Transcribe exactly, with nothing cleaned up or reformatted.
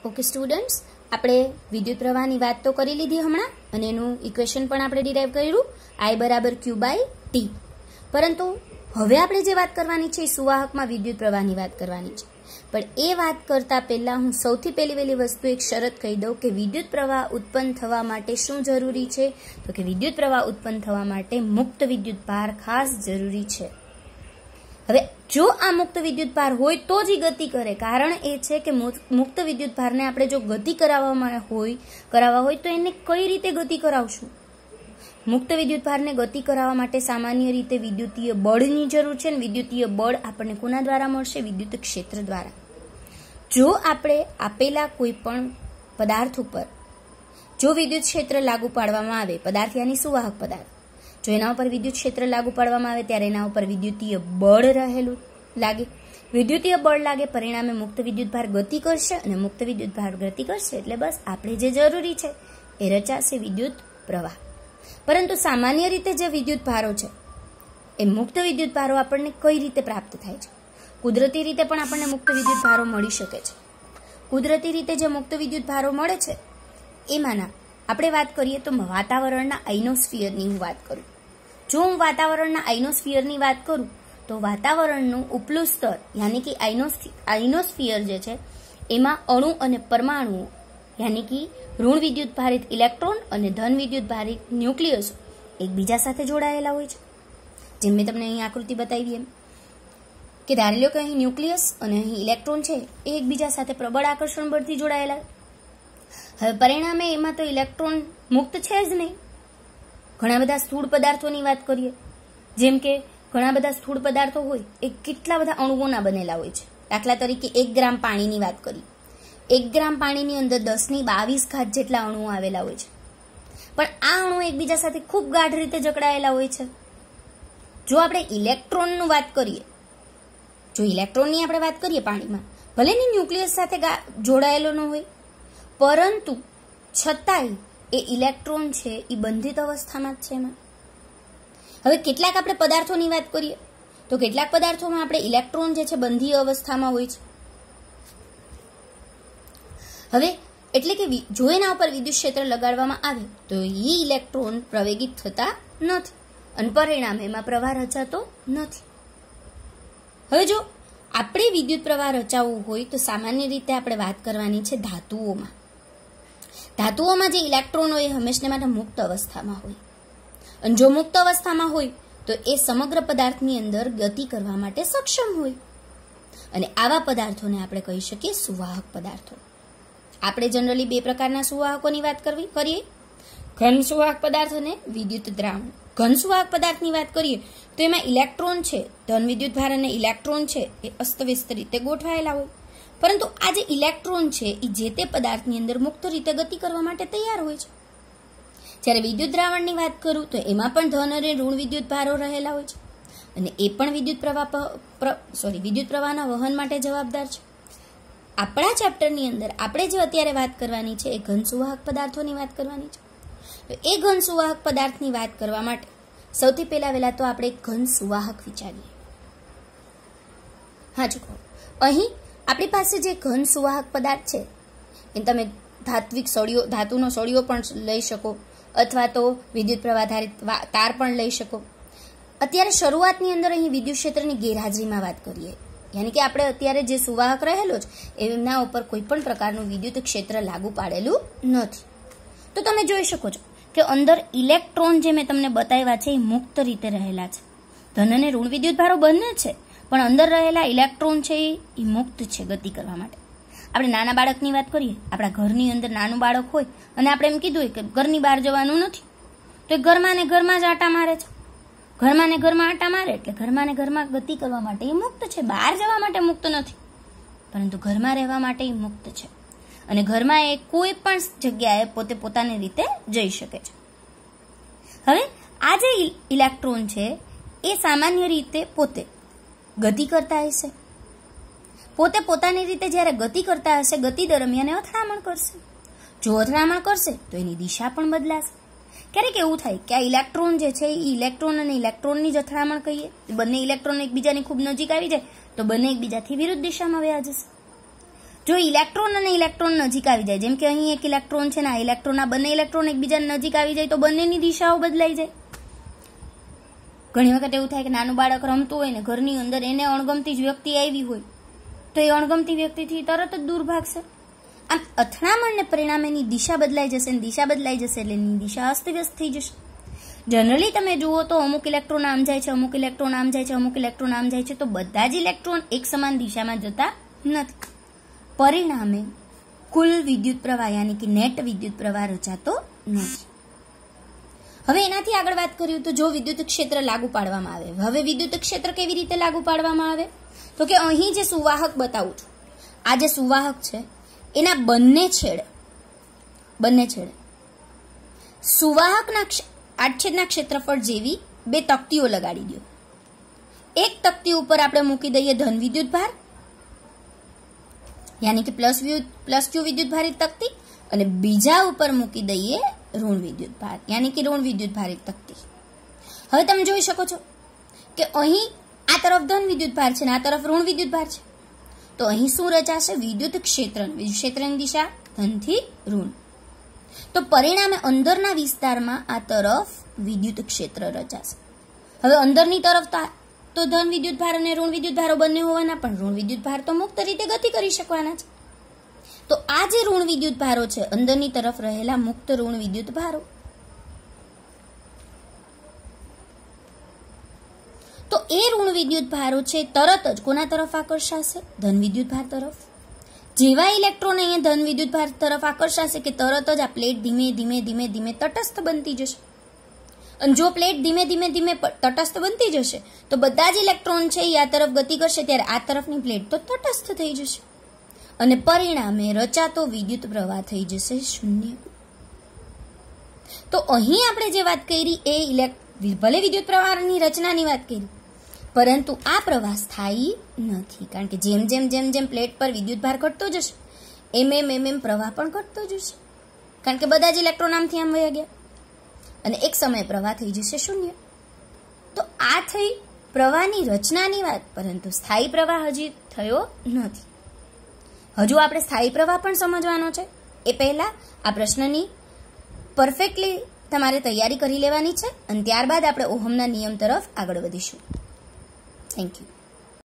Okay students, આપણે વિદ્યુત પ્રવાહની વાત તો કરી લીધી હમણાં અને એનું ઇક્વેશન પણ આપણે ડિરાઈવ કર્યું આઈ બરાબર ક્યુ બાય ટી. પરંતુ હવે આપણે જે વાત કરવાની છે એ સુવાહકમાં વિદ્યુત પ્રવાહની વાત કરવાની છે. પણ એ વાત કરતા પહેલા હું સૌથી પહેલી પહેલી વસ્તુ એક શરત કહી દઉં કે વિદ્યુત પ્રવાહ ઉત્પન્ન થવા માટે શું જરૂરી છે? તો કે વિદ્યુત પ્રવાહ ઉત્પન્ન થવા માટે મુક્ત વિદ્યુત ભાર ખાસ જરૂરી છે. હવે જો આ મુક્ત વિદ્યુત ભાર હોય તો જ ગતિ કરે. કારણ એ છે કે મુક્ત વિદ્યુત ભારને આપણે જો ગતિ કરાવવામાં હોય કરાવવા હોય તો એને કઈ રીતે ગતિ કરાવશું? મુક્ત વિદ્યુત ભારને ગતિ કરાવવા માટે સામાન્ય રીતે વિદ્યુતીય બળની જરૂર છે. અને વિદ્યુતીય બળ આપણને કોના દ્વારા મળશે? વિદ્યુત ક્ષેત્ર દ્વારા. જો આપણે આપેલા કોઈ પણ પદાર્થ ઉપર જો વિદ્યુત ક્ષેત્ર લાગુ પાડવામાં આવે, પદાર્થ યાની સુવાહક પદાર્થ, જો એના ઉપર વિદ્યુત ક્ષેત્ર લાગુ પાડવામાં આવે ત્યારે એના ઉપર વિદ્યુતીય બળ રહેલું લાગે. વિદ્યુતીય બળ લાગે, પરિણામે મુક્ત વિદ્યુત ભાર ગતિ કરશે અને મુક્ત વિદ્યુત ભાર ગતિ કરશે એટલે બસ આપણે જે જરૂરી છે એ રચાશે વિદ્યુત પ્રવાહ. પરંતુ સામાન્ય રીતે જે વિદ્યુત ભારો છે એ મુક્ત વિદ્યુત ભારો આપણને કઈ રીતે પ્રાપ્ત થાય છે? કુદરતી રીતે પણ આપણને મુક્ત વિદ્યુત ભારો મળી શકે છે. કુદરતી રીતે જે મુક્ત વિદ્યુત ભારો મળે છે એમાંના આપણે વાત કરીએ તો વાતાવરણના આઇનોસ્ફિયરની હું વાત કરું. જો હું વાતાવરણના આઇનોસ્ફિયરની વાત કરું તો વાતાવરણનું ઉપલું સ્તર યાની કે આઇનોસ્ફિયર જે છે એમાં અણુ અને પરમાણુઓ યાની કે ઋણ વિદ્યુત ભારિત ઇલેક્ટ્રોન અને ધન વિદ્યુત ભારિત ન્યુક્લિયસ એકબીજા સાથે જોડાયેલા હોય છે. જેમ મેં તમને અહીં આકૃતિ બતાવી એમ કે ધારી લો કે અહીં ન્યુક્લિયસ અને અહીં ઇલેક્ટ્રોન છે એ એકબીજા સાથે પ્રબળ આકર્ષણ બળથી જોડાયેલા. હવે પરિણામે એમાં તો ઇલેક્ટ્રોન મુક્ત છે જ નહીં. ઘણા બધા સ્થૂળ પદાર્થોની વાત કરીએ, જેમ કે ઘણા બધા સ્થૂળ પદાર્થો હોય એ કેટલા બધા અણુઓના બનેલા હોય છે. દાખલા તરીકે એક ગ્રામ પાણીની વાત કરી, એક ગ્રામ પાણીની અંદર દસ ની બાવીસ ઘાત જેટલા અણુઓ આવેલા હોય છે. પણ આ અણુઓ એકબીજા સાથે ખૂબ ગાઢ રીતે જકડાયેલા હોય છે. જો આપણે ઇલેક્ટ્રોનનું વાત કરીએ, જો ઇલેક્ટ્રોનની આપણે વાત કરીએ પાણીમાં, ભલે ની ન્યુક્લિયસ સાથે જોડાયેલો ન હોય પરંતુ છતાંય એ ઇલેક્ટ્રોન છે એ બંધિત અવસ્થામાં જ છે એમાં. હવે કેટલાક આપણે પદાર્થોની વાત કરીએ તો કેટલાક પદાર્થોમાં આપણે ઇલેક્ટ્રોન જે છે બંધીય અવસ્થામાં હોય છે. હવે એટલે કે જો એના ઉપર વિદ્યુત ક્ષેત્ર લગાડવામાં આવે તો એ ઇલેક્ટ્રોન પ્રવેગિત થતા નથી અને પરિણામે એમાં પ્રવાહ રચાતો નથી. હવે જો આપણે વિદ્યુત પ્રવાહ રચાવવું હોય તો સામાન્ય રીતે આપણે વાત કરવાની છે ધાતુઓમાં. ધાતુઓમાં જે ઇલેક્ટ્રોન હોય એ હંમેશા માટે મુક્ત અવસ્થામાં હોય. અને જો મુક્ત અવસ્થામાં હોય તો એ સમગ્ર પદાર્થની અંદર ગતિ કરવા માટે સક્ષમ હોય. અને આવા પદાર્થોને આપણે કહી શકીએ સુવાહક પદાર્થો. આપણે જનરલી બે પ્રકારના સુવાહકોની વાત કરવી કરીએ, ઘન સુવાહક પદાર્થ અને વિદ્યુત દ્રાવણ. ઘન સુવાહક પદાર્થની વાત કરીએ તો એમાં ઇલેક્ટ્રોન છે, ધન વિદ્યુત ભાર અને ઇલેક્ટ્રોન છે એ અસ્તવ્યસ્ત રીતે ગોઠવાયેલા હોય. પરંતુ આ જે ઇલેક્ટ્રોન છે એ જે તે પદાર્થની અંદર મુક્ત રીતે ગતિ કરવા માટે તૈયાર હોય છે. જ્યારે વિદ્યુત દ્રાવણની વાત કરું તો એમાં પણ ધન અને ઋણ વિદ્યુત ભારો રહેલા હોય છે અને એ પણ વિદ્યુત પ્રવાહ સોરી વિદ્યુત પ્રવાહના વહન માટે જવાબદાર છે. આપણા ચેપ્ટરની અંદર આપણે જે અત્યારે વાત કરવાની છે એ ઘન સુવાહક પદાર્થોની વાત કરવાની છે. તો એ ઘન સુવાહક પદાર્થની વાત કરવા માટે સૌથી પહેલા વહેલા તો આપણે ઘન સુવાહક વિચારીએ. હા ચૂકો, અહીં આપણી પાસે જે ઘન સુવાહક પદાર્થ છે એ તમે ધાત્વિક સળિયો ધાતુનો સળિયો પણ લઈ શકો અથવા તો વિદ્યુત પ્રવાહ ધારિત તાર પણ લઈ શકો. અત્યારે શરૂઆતની અંદર અહીં વિદ્યુત ક્ષેત્રની ગેરહાજરીમાં વાત કરીએ, યાની કે આપણે અત્યારે જે સુવાહક રહેલો છે એમના ઉપર કોઈ પણ પ્રકારનું વિદ્યુત ક્ષેત્ર લાગુ પાડેલું નથી. તો તમે જોઈ શકો છો કે અંદર ઇલેક્ટ્રોન જે મેં તમને બતાવ્યા છે એ મુક્ત રીતે રહેલા છે. ધન અને ઋણ વિદ્યુત ભારો બંને છે પણ અંદર રહેલા ઇલેક્ટ્રોન છે એ મુક્ત છે ગતિ કરવા માટે. આપણે નાના બાળકની વાત કરીએ, આપણા ઘરની અંદર નાનું બાળક હોય અને આપણે એમ કીધું હોય કે ઘરની બહાર જવાનું નથી તો એ ઘરમાં ને ઘરમાં જ આટા મારે છે. ઘરમાં ને ઘરમાં આટા મારે એટલે ઘરમાં ને ઘરમાં ગતિ કરવા માટે એ મુક્ત છે, બહાર જવા માટે મુક્ત નથી, પરંતુ ઘરમાં રહેવા માટે એ મુક્ત છે. અને ઘરમાં એ કોઈ પણ જગ્યાએ પોતે પોતાની રીતે જઈ શકે છે. હવે આ જે ઇલેક્ટ્રોન છે એ સામાન્ય રીતે પોતે ગતિ કરતા હશે. પોતે પોતાની રીતે જ્યારે ગતિ કરતા હશે, ગતિ દરમિયાન અથડામણ કરશે. જો અથડામણ કરશે તો એની દિશા પણ બદલાશે. ક્યારેક એવું થાય કે આ ઇલેક્ટ્રોન જે છે એ ઇલેક્ટ્રોન અને ઇલેક્ટ્રોનની જ અથડામણ કહીએ, બંને ઇલેક્ટ્રોન એકબીજાની ખૂબ નજીક આવી જાય તો બંને એકબીજાથી વિરુદ્ધ દિશામાં વયા જશે. જો જો ઇલેક્ટ્રોન અને ઇલેક્ટ્રોન નજીક આવી જાય, જેમ કે અહીં એક ઇલેક્ટ્રોન છે ને આ ઇલેક્ટ્રોન, આ બંને ઇલેક્ટ્રોન એકબીજાની નજીક આવી જાય તો બંનેની દિશાઓ બદલાઈ જાય. ઘણી વખત એવું થાય કે નાનું બાળક રમતું હોય ને ઘરની અંદર એને અણગમતી જ વ્યક્તિ આવી હોય તો એ અણગમતી વ્યક્તિથી તરત જ દૂર ભાગશે. આમ અથડામણને પરિણામે એની દિશા બદલાઈ જશે, દિશા બદલાઈ જશે એટલે એની દિશા અસ્તવ્યસ્ત થઈ જશે. જનરલી તમે જુઓ તો અમુક ઇલેક્ટ્રોન આમ જાય છે, અમુક ઇલેક્ટ્રોન આમ જાય છે, અમુક ઇલેક્ટ્રોન આમ જાય છે, તો બધા જ ઇલેક્ટ્રોન એક સમાન દિશામાં જતા નથી. પરિણામે કુલ વિદ્યુત પ્રવાહ યાની કે નેટ વિદ્યુત પ્રવાહ રચાતો નથી. હવે એનાથી આગળ વાત કર્યું તો જો વિદ્યુત ક્ષેત્ર લાગુ પાડવામાં આવે, હવે વિદ્યુત ક્ષેત્ર કેવી રીતે લાગુ પાડવામાં આવે તો કે અહીં જે સુવાહક બતાવું છું, આ જે સુવાહક છે એના બંને છેડે બંને છેડે સુવાહકના આડછેદના ક્ષેત્રફળ જેવી બે તકતીઓ લગાડી દો. એક તકતી ઉપર આપણે મૂકી દઈએ ધન વિદ્યુત ભાર યાની કે પ્લસ પ્લસ ક્યુ વિદ્યુત ભારિત તકતી અને બીજા ઉપર મૂકી દઈએ ઋણ વિદ્યુત ભાર યાની કે ઋણ વિદ્યુત ભારિત તકતી. હવે તમે જોઈ શકો છો કે અહીં આ તરફ ધન વિદ્યુત ભાર છે ને આ તરફ ઋણ વિદ્યુત ભાર છે, તો અહીં શું રચાશે? વિદ્યુત ક્ષેત્ર. વિદ્યુત ક્ષેત્રની દિશા ધનથી ઋણ. તો પરિણામે અંદરના વિસ્તારમાં આ તરફ વિદ્યુત ક્ષેત્ર રચાશે. હવે અંદરની તરફ તો ધન વિદ્યુત ભાર અને ઋણ વિદ્યુત ભારો બંને હોવાના, પણ ઋણ વિદ્યુત ભાર તો મુક્ત રીતે ગતિ કરી શકવાના છે. તો આ જે ઋણ વિદ્યુત ભારો છે અંદરની તરફ રહેલા મુક્ત ઋણ વિદ્યુત ભારો, તો એ ઋણ વિદ્યુત ભારો છે તરત જ કોના તરફ આકર્ષાશે? ધન વિદ્યુત ભાર તરફ. જેવા ઇલેક્ટ્રોન અહીંયા ધન વિદ્યુત ભાર તરફ આકર્ષાશે કે તરત જ આ પ્લેટ ધીમે ધીમે ધીમે ધીમે તટસ્થ બનતી જશે. અને જો પ્લેટ ધીમે ધીમે ધીમે તટસ્થ બનતી જશે તો બધા જ ઇલેક્ટ્રોન છે એ આ તરફ ગતિ કરશે ત્યારે આ તરફની પ્લેટ તો તટસ્થ થઈ જશે અને પરિણામે રચાતો વિદ્યુત પ્રવાહ થઈ જશે શૂન્ય. તો અહીં આપણે જે વાત કરી એ ભલે વિદ્યુત પ્રવાહની રચનાની વાત કરી, પરંતુ આ પ્રવાહ સ્થાયી નથી, કારણ કે જેમ જેમ જેમ જેમ પ્લેટ પર વિદ્યુત ભાર ઘટતો જશે એમ એમ એમ એમ પ્રવાહ પણ ઘટતો જશે, કારણ કે બધા જ ઇલેક્ટ્રોન આમથી આમ વયા ગયા અને એક સમયે પ્રવાહ થઈ જશે શૂન્ય. તો આ થઈ પ્રવાહની રચનાની વાત, પરંતુ સ્થાયી પ્રવાહ હજી થયો નથી. હજુ આપણે સ્થાયી પ્રવાહ પણ સમજવાનો છે. એ પહેલા આ પ્રશ્નની પરફેક્ટલી તમારે તૈયારી કરી લેવાની છે અને ત્યારબાદ આપણે ઓહમના નિયમ તરફ આગળ વધીશું. Thank you.